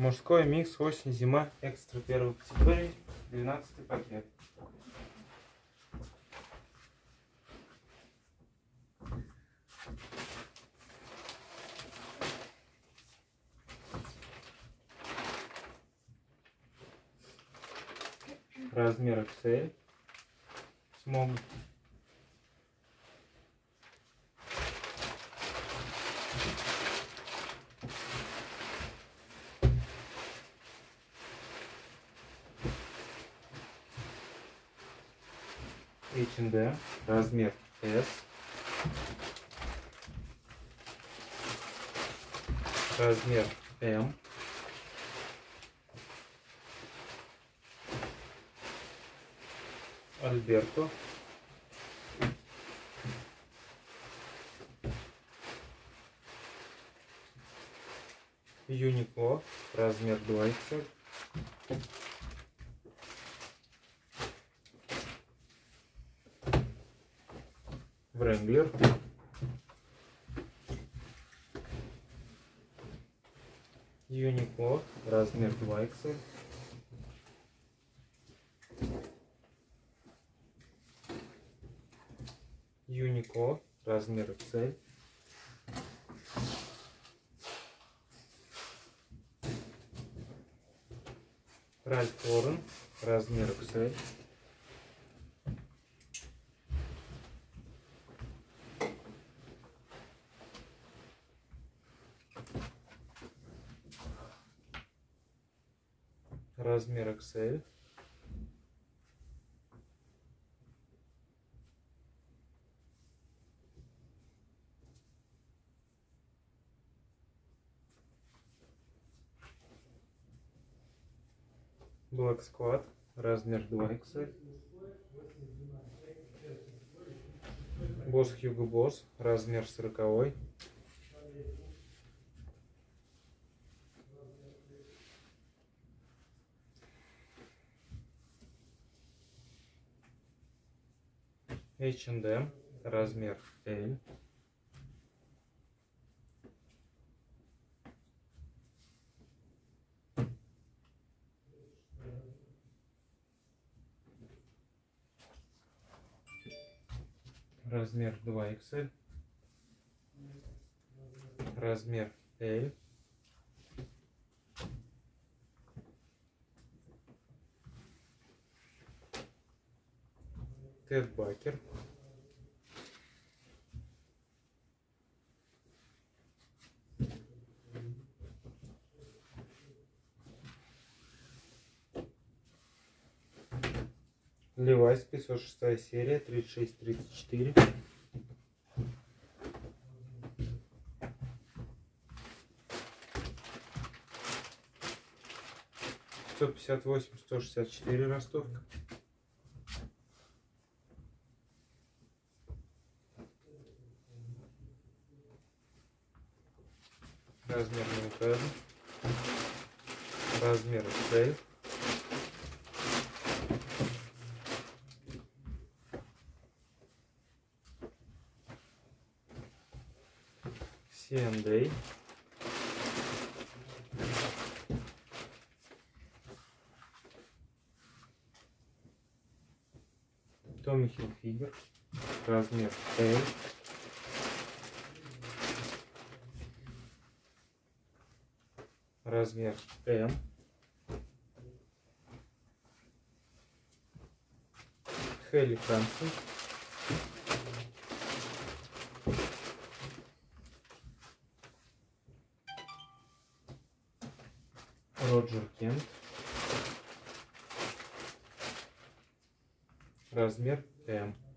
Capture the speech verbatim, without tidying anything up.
Мужской микс осень-зима экстра первой категории, двенадцатый пакет. Размер икс эль. Смогут. эйч энд эм. Размер эс. Размер эм. Альберто. Юникло. Размер два икс эль. Wrangler. Юникло. Размер два икс эль. Юникло. Размер икс эль. Ральф Лорен. Размер икс эль. Размер икс эль. Black Squad. Размер два икс эль. Босс Hugo Boss. Размер сороковой. эйч энд эм. Размер эль. Размер два икс эль. Размер эль. Тед Бакер. Левайс, пятьсот шестая серия, тридцать шесть тридцать четыре. сто пятьдесят восемь сто шестьдесят четыре ростовка. Размер не указан. Размер икс эль. си энд эй. Томми Хилфигер. Размер эль. Размер эм. Хелли Хансен. Роджер Кент. Размер эм.